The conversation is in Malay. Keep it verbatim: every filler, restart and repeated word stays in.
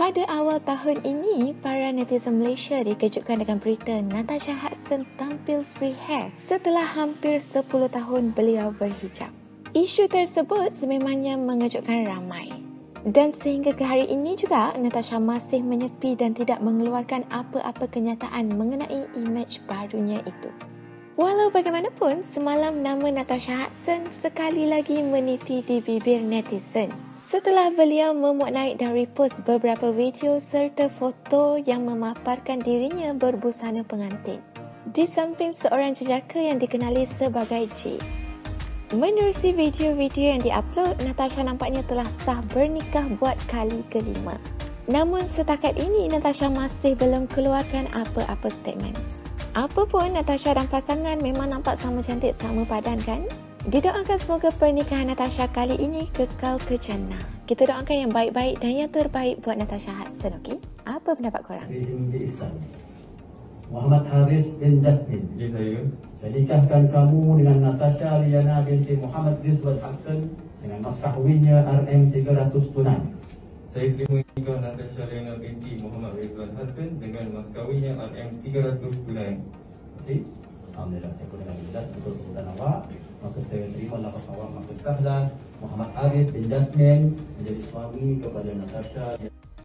Pada awal tahun ini, para netizen Malaysia dikejutkan dengan berita Natasha Hudson tampil free hair setelah hampir sepuluh tahun beliau berhijab. Isu tersebut sememangnya mengejutkan ramai. Dan sehingga ke hari ini juga, Natasha masih menyepi dan tidak mengeluarkan apa-apa kenyataan mengenai imej barunya itu. Walau bagaimanapun, semalam nama Natasha Hudson sekali lagi meniti di bibir netizen setelah beliau memuat naik dan repost beberapa video serta foto yang memaparkan dirinya berbusana pengantin di samping seorang jejaka yang dikenali sebagai J. Menerusi video-video yang diupload, Natasha nampaknya telah sah bernikah buat kali kelima. Namun setakat ini, Natasha masih belum keluarkan apa-apa statement. Apapun, Natasha dan pasangan memang nampak sama cantik, sama padan kan? Didoakan semoga pernikahan Natasha kali ini kekal ke jannah. Kita doakan yang baik-baik dan yang terbaik buat Natasha Hudson, okey? Apa pendapat korang? Muhammad Haris bin Jasmin. Jadi saya, saya nikahkan kamu dengan Natasha Liana binti Muhammad Rizwan Hassan dengan mas kahwinnya R M tiga ratus tunai. Saya terima nikah Natasha Liana binti Muhammad Rizwan Hassan dengan mas kahwinnya R M tiga ratus tunai. Okey. Alhamdulillah, saya kurang jelas betul sebutan awak. Maka saya terima lafaz awak, maka sahlah Muhammad Haris bin Jasmin menjadi suami kepada Natasha.